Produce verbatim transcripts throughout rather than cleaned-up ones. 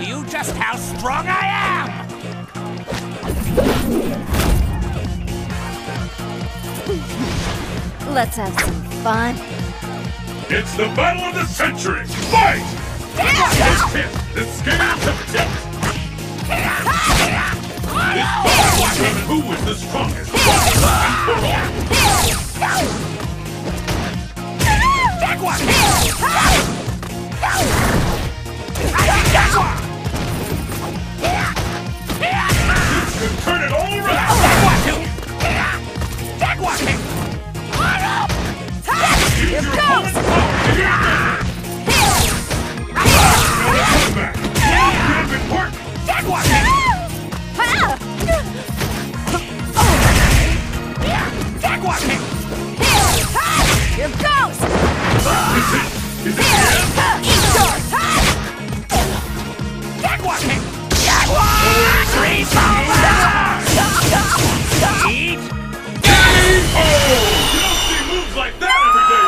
you just how strong I am! Let's have some fun. It's the battle of the century! Fight! This hit, the scales have tipped! This battle will determine who is the strongest! Jaguar! This could turn it all around! Jaguar two! Jaguar kick! Use your opponent's power to your advantage! No comeback! Could have worked! Jaguar kick! Jaguar kick! Here goes! Is it? Is it the end? Eat yours! Jaguar kick! Jaguar! Three Eat! Oh! You don't see moves like that every day,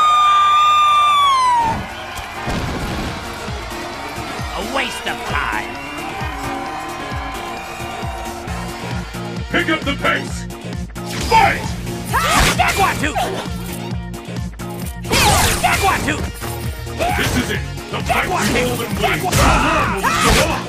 folks! A waste of time. Pick up the pace! Fight! Jaguar two! Jaguar two! This is it! The fight Jaguar we kick! hold and win! Jaguar! How long will this go on?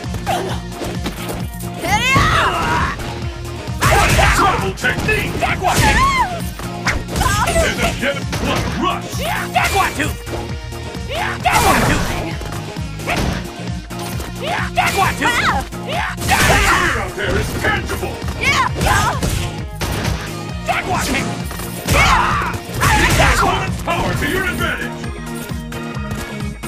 Incredible technique! Jaguar kick! And the Kevin Blood rush! Jaguar two! Jaguar two! Jaguar two! The fear out there is tangible! Jaguar kick! Use your opponent's power to your advantage!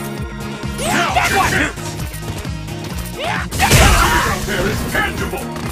Now, Jaguar your two! chance! The fear out there is tangible!